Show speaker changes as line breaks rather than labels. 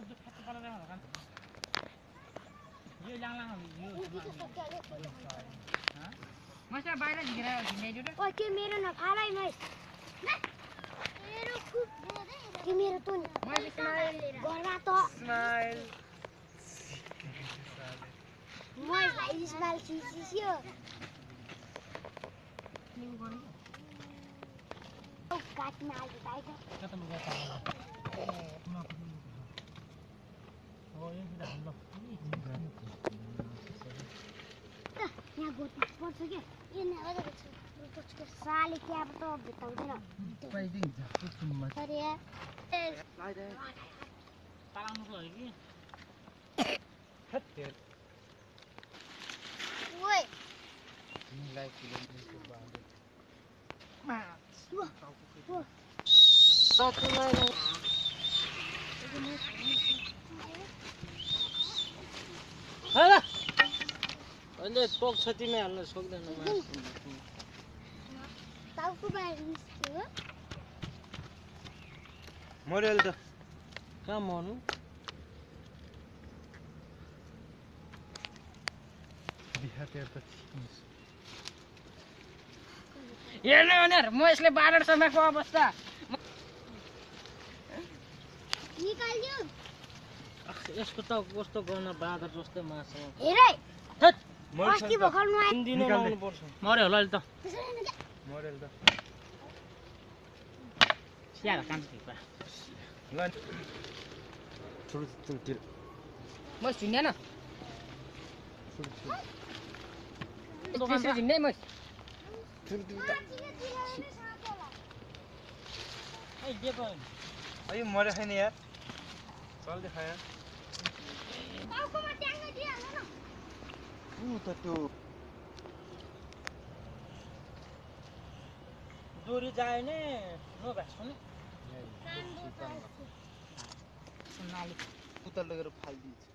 मस्ता बाहिर झिकेर झिन्याइदियो त
ओ त्यो मेरो नफालै मै त्यो मेरो त नि गर्दा त
स्माइल
मै भाइ स्माइल सिसियो ओ काट्न आयो भाइ
कता लुगा हो यो बिदा हल्लो
यहाँ गोटी पर्छ के ए न हो त साले के अब त भेटाउँदैन
पाइदिङ झट्ट सुम्मा
अरे
लाइदे
पालाउनुको हो कि
हत्ते
ओइ
तिमीलाई किलोमिटरको बाटो
हैला अहिले पोक छ तिमी हाल्न सक्दैन
टाउको बाहिर निस्क्यो
मरेल त
कहाँ मर्नु
बिहातिर त छिन्स
हेर्नु भनेर म यसले बाँदर समाको अवस्था
निकाल्यो
यसको त कस्तो गर्न बाँदर जस्तै माछा
हेर है
थट
अस्ति भर्खर नुहाए
दिन लाउनु पर्छ मर्यो होला अहिले त
मरेल त
स्याहार कान्छ भित्र
ल छोड छोड
म झिन्या न दोकान झिन्या म ए के भयो
अयो मरे छैन यार चल देखाया
टाउकोमा ट्याङ्ग दिइहाल्नु न
उ त त्यो
डोरी जाए ने नभ्यास्नु नि
उता लगेर फालिदिन्छ